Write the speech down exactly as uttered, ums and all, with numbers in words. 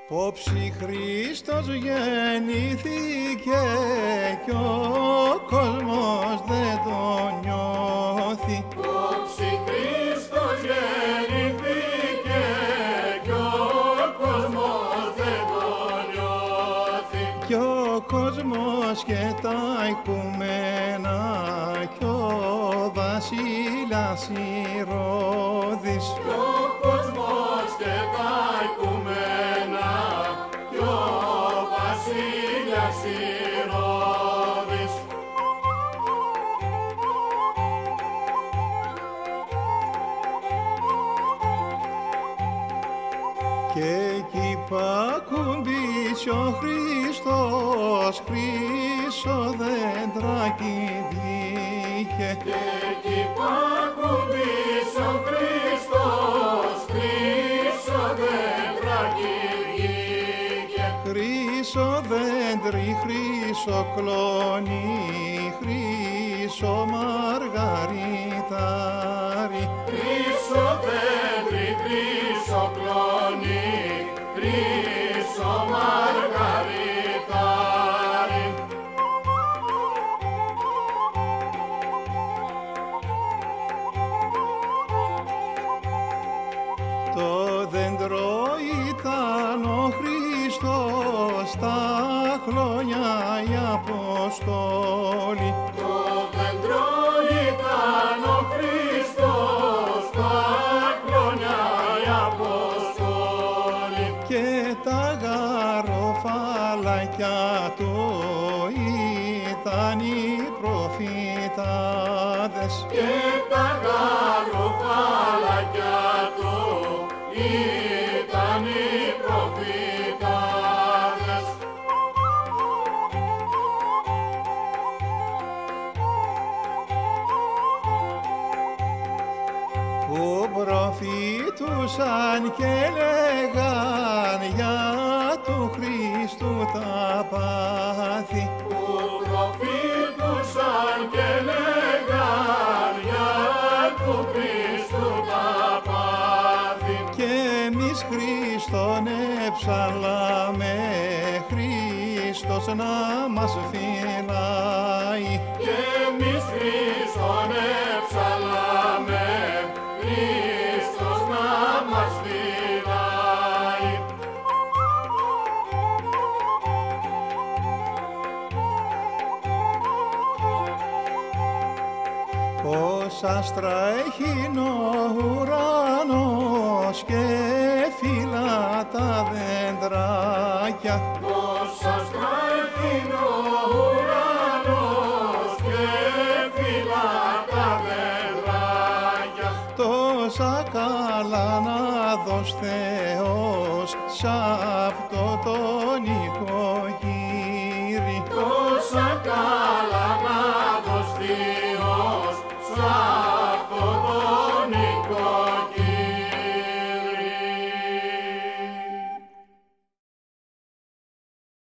Όψη Χριστός γεννήθηκε κι ο κόσμος δεν το νιώθει. Όψη Χριστός γεννήθηκε κι ο κόσμος δεν το νιώθει. Κι ο κόσμος και τα οικουμένα κι ο βασιλιάς Ηρώδης. Κι ο κόσμος και τα οικουμένα κι ο βασιλιάς Ηρώδης. Και εκεί πακουμπήσει ο Χριστός χρυσό δέντρακι βγήκε. Και εκεί πακουμπήσει ο Χριστός χρυσό δέντρακι βγήκε. Χρυσό δέντρι, χρυσό κλόνι, χρυσό μαργαριτάρι. Χρυσό δέντρι, χρυσό κλόνι, χρυσό μαργαριτάρι. Το δέντρο ήταν ο Χριστός, τα χρόνια η Αποστόλη. Το δέντρο ήταν ο Χριστός, τα χρόνια η Αποστόλη. Και τα γαροφαλάκια του ήταν οι προφητάδες. Και τα γαροφαλάκια του ήταν οι προφητάδες. Που προφήτουσαν και λέγαν για του Χριστού τα πάθη. Που προφήτουσαν και λέγαν για του Χριστού τα πάθη. Και εμείς Χριστόν εψαλάμε, Χριστός να μας φυλάει. Και εμείς Χριστόν εψαλάμε, Χριστός να μας φυλάει. Ως άστρα έχει ο ουρανός και φύλλα τα δεντράκια. Ως άστρα έχει ο ουρανός και φύλλα τα δεντράκια. Τόσα καλά να δώσει Θεός σ' αυτό το